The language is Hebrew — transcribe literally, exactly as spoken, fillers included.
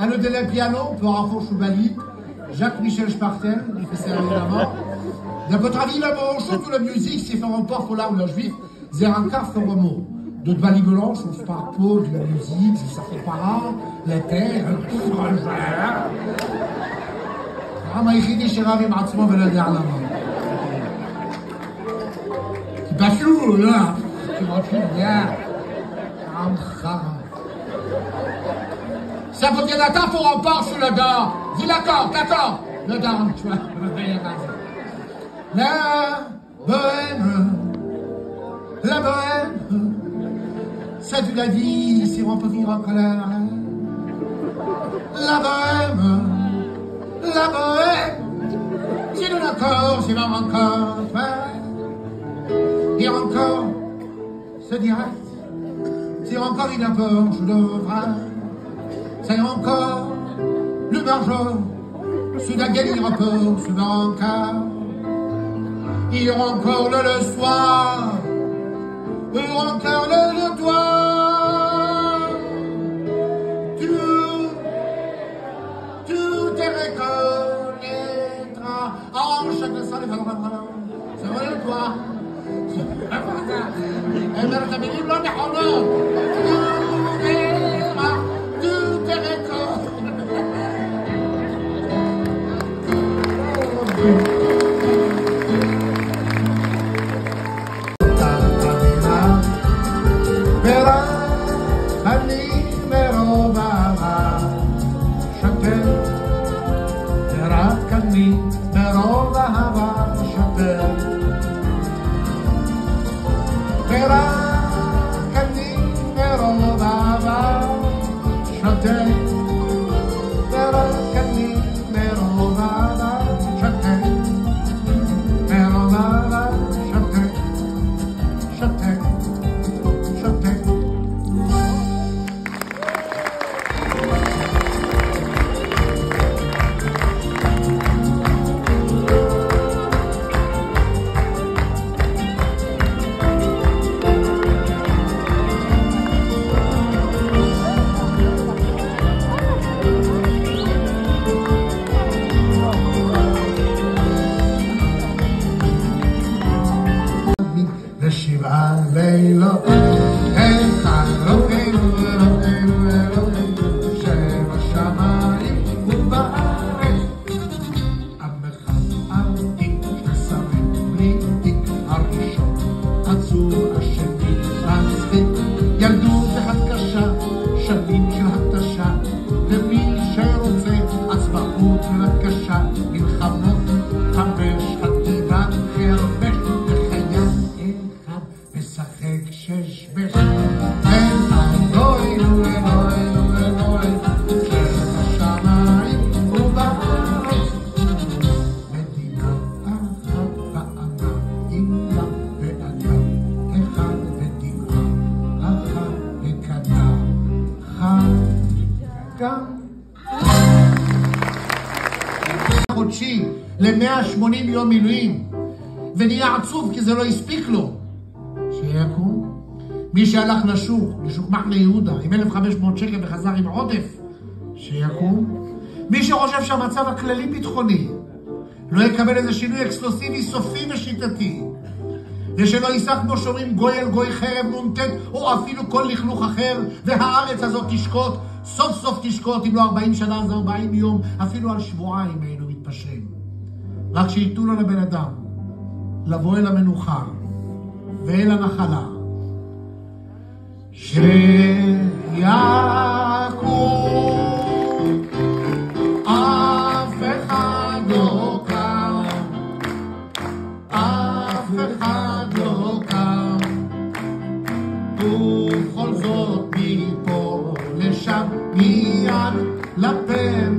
à le délai piano pour un faux choubali, Jacques-Michel Spartel, il fait ça évidemment. De votre avis, la manche, toute la musique, c'est faire un port pour l'arme de juif, c'est un quart for un mot. De Dvaligolanche, on se parle pas de la musique, ça fait pas, la terre, העם היחידי שרב עם עצמו ולא יודע למה. כי פשוט, לא, כי רוצים, יא, עם חרא. Ça faut qu'il y ait un temps pour on part sur le dehors. Dis l'accord, d'accord. Le dehors, tu vois. La bohème, la bohème, ça tu l'as dit, si on peut vivre en colère. La bohème, la bohème, c'est de l'accord, c'est même encore, dire encore, c'est direct, dire encore il apporte le vrai, c'est encore le margeau, sous la gueule il repose, sous l'encart, il y aura encore le, le soir, il y aura encore le, le doigt, tout, tout est reconnaîtra, en chacun ça les valeurs, c'est vrai le doigt, et bien la bénie blanc des honneurs, tout verra, tout est reconnaîtra. חודשי ל-מאה ושמונים יום מילואים ונהיה עצוב כי זה לא הספיק לו, שיקום. מי שהלך לשוק, לשוק מחנה יהודה עם אלף וחמש מאות שקל וחזר עם עודף, שיקום. מי שחושב שהמצב הכללי ביטחוני לא יקבל איזה שינוי אקסקלוסיבי סופי ושיטתי, ושלא יישא כמו שאומרים גוי אל גוי חרב נונטט או אפילו כל לכלוך אחר, והארץ הזאת תשקוט, סוף סוף תשקוט, אם לא ארבעים שנה זה ארבעים יום, אפילו על שבועיים היינו מתפשרים. רק שיתנו לו לבן אדם לבוא אל המנוחה ואל הנחלה, שיקום. אף אחד לא קם, אף אחד לא קם, ובכל זאת מפה לשם מיד לפה